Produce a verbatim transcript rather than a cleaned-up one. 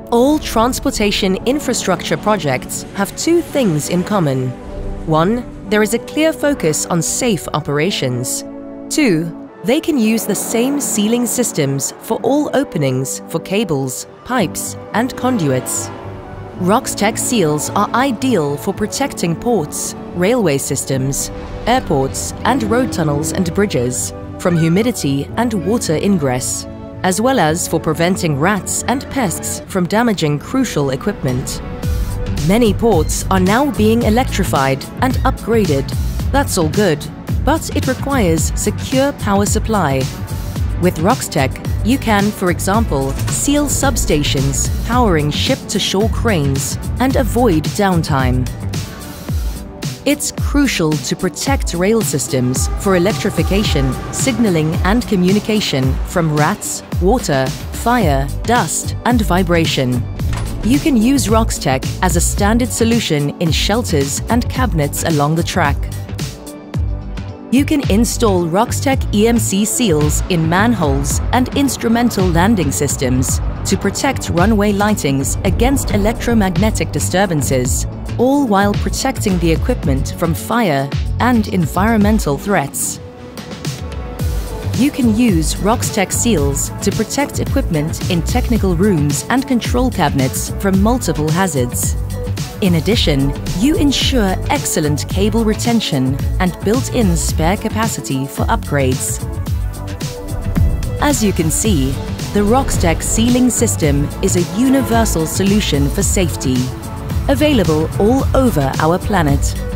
All transportation infrastructure projects have two things in common. One, there is a clear focus on safe operations. Two, they can use the same sealing systems for all openings for cables, pipes, and conduits. Roxtec seals are ideal for protecting ports, railway systems, airports, and road tunnels and bridges from humidity and water ingress, as well as for preventing rats and pests from damaging crucial equipment. Many ports are now being electrified and upgraded. That's all good, but it requires secure power supply. With Roxtec, you can, for example, seal substations powering ship-to-shore cranes and avoid downtime. It's crucial to protect rail systems for electrification, signaling and communication from rats, water, fire, dust and vibration. You can use Roxtec as a standard solution in shelters and cabinets along the track. You can install Roxtec E M C seals in manholes and instrumental landing systems to protect runway lightings against electromagnetic disturbances, all while protecting the equipment from fire and environmental threats. You can use Roxtec seals to protect equipment in technical rooms and control cabinets from multiple hazards. In addition, you ensure excellent cable retention and built-in spare capacity for upgrades. As you can see, the Roxtec sealing system is a universal solution for safety, available all over our planet.